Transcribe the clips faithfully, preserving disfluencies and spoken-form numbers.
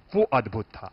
वो अद्भुत था।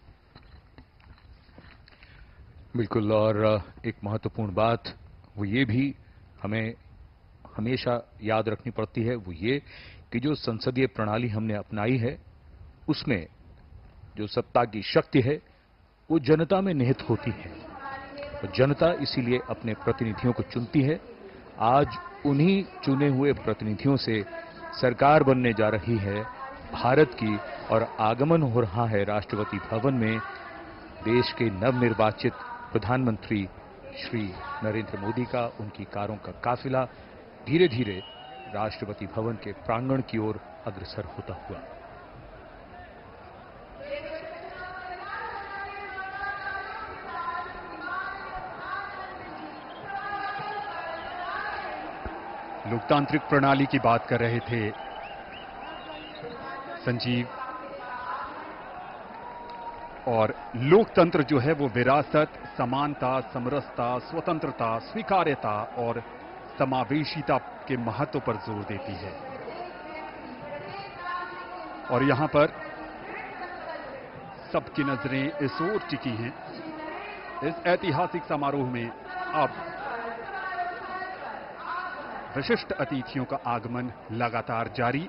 बिल्कुल, और एक महत्वपूर्ण बात वो ये भी हमें हमेशा याद रखनी पड़ती है, वो ये कि जो संसदीय प्रणाली हमने अपनाई है उसमें जो सत्ता की शक्ति है वो जनता में निहित होती है और जनता इसीलिए अपने प्रतिनिधियों को चुनती है। आज उन्हीं चुने हुए प्रतिनिधियों से सरकार बनने जा रही है भारत की और आगमन हो रहा है राष्ट्रपति भवन में देश के नवनिर्वाचित प्रधानमंत्री श्री नरेंद्र मोदी का। उनकी कारों का काफिला धीरे धीरे राष्ट्रपति भवन के प्रांगण की ओर अग्रसर होता हुआ। लोकतांत्रिक प्रणाली की बात कर रहे थे संजीव, और लोकतंत्र जो है वो विरासत, समानता, समरसता, स्वतंत्रता, स्वीकार्यता और समावेशिता के महत्व पर जोर देती है। और यहां पर सबकी नजरें इस ओर टिकी हैं। इस ऐतिहासिक समारोह में अब विशिष्ट अतिथियों का आगमन लगातार जारी।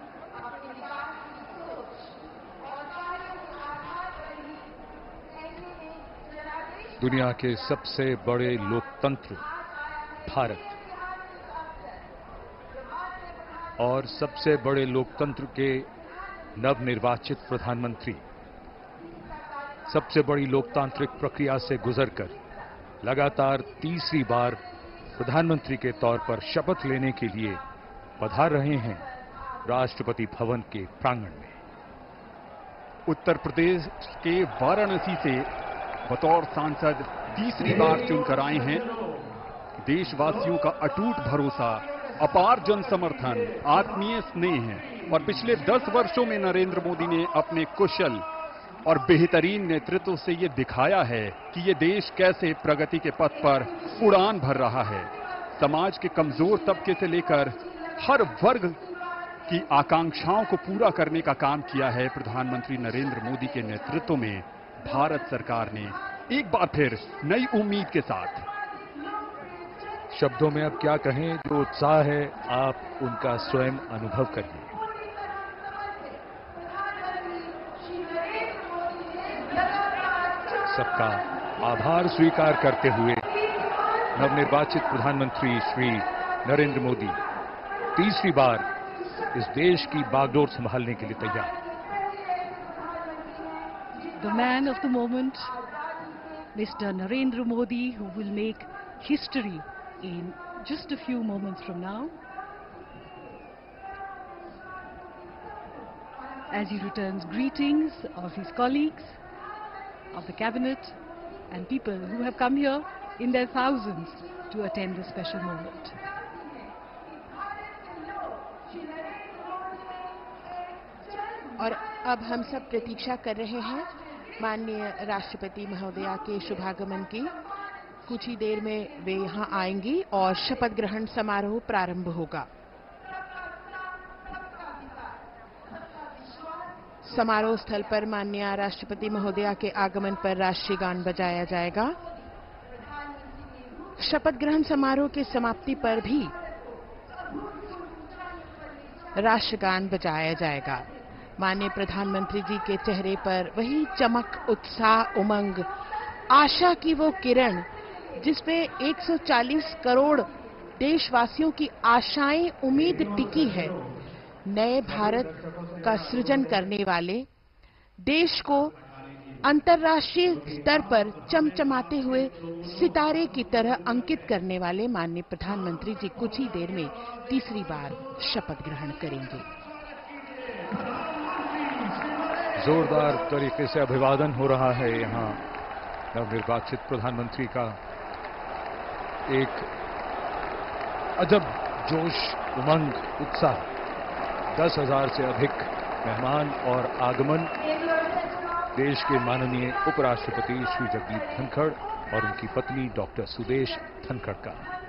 दुनिया के सबसे बड़े लोकतंत्र भारत और सबसे बड़े लोकतंत्र के नवनिर्वाचित प्रधानमंत्री सबसे बड़ी लोकतांत्रिक प्रक्रिया से गुजरकर लगातार तीसरी बार प्रधानमंत्री के तौर पर शपथ लेने के लिए पधार रहे हैं राष्ट्रपति भवन के प्रांगण में। उत्तर प्रदेश के वाराणसी से बतौर सांसद तीसरी बार चुनकर आए हैं। देशवासियों का अटूट भरोसा, अपार जन समर्थन, आत्मीय स्नेह है और पिछले दस वर्षों में नरेंद्र मोदी ने अपने कुशल और बेहतरीन नेतृत्व से ये दिखाया है कि ये देश कैसे प्रगति के पथ पर उड़ान भर रहा है। समाज के कमजोर तबके से लेकर हर वर्ग की आकांक्षाओं को पूरा करने का काम किया है प्रधानमंत्री नरेंद्र मोदी के नेतृत्व में भारत सरकार ने एक बार फिर नई उम्मीद के साथ। शब्दों में अब क्या कहें, जो उत्साह है आप उनका स्वयं अनुभव करिए। सबका आभार स्वीकार करते हुए नवनिर्वाचित प्रधानमंत्री श्री नरेंद्र मोदी तीसरी बार इस देश की बागडोर संभालने के लिए तैयार। The man of the moment, Mister Narendra Modi, who will make history in just a few moments from now, as he returns greetings of his colleagues, of the cabinet and people who have come here in their thousands to attend this special moment. और अब हम सब प्रतीक्षा कर रहे हैं माननीय राष्ट्रपति महोदया के शुभागमन की। कुछ ही देर में वे यहां आएंगी और शपथ ग्रहण समारोह प्रारंभ होगा। समारोह स्थल पर माननीय राष्ट्रपति महोदया के आगमन पर राष्ट्रीय गान बजाया जाएगा। शपथ ग्रहण समारोह के समाप्ति पर भी राष्ट्रगान बजाया जाएगा। माननीय प्रधानमंत्री जी के चेहरे पर वही चमक, उत्साह, उमंग, आशा की वो किरण जिसपे एक सौ चालीस करोड़ देशवासियों की आशाएं, उम्मीद टिकी है। नए भारत का सृजन करने वाले, देश को अंतर्राष्ट्रीय स्तर पर चमचमाते हुए सितारे की तरह अंकित करने वाले माननीय प्रधानमंत्री जी कुछ ही देर में तीसरी बार शपथ ग्रहण करेंगे। जोरदार तरीके से अभिवादन हो रहा है यहां नवनिर्वाचित प्रधानमंत्री का। एक अजब जोश, उमंग, उत्साह, दस हजार से अधिक मेहमान और आगमन देश के माननीय उपराष्ट्रपति श्री जगदीप धनखड़ और उनकी पत्नी डॉक्टर सुदेश धनखड़ का।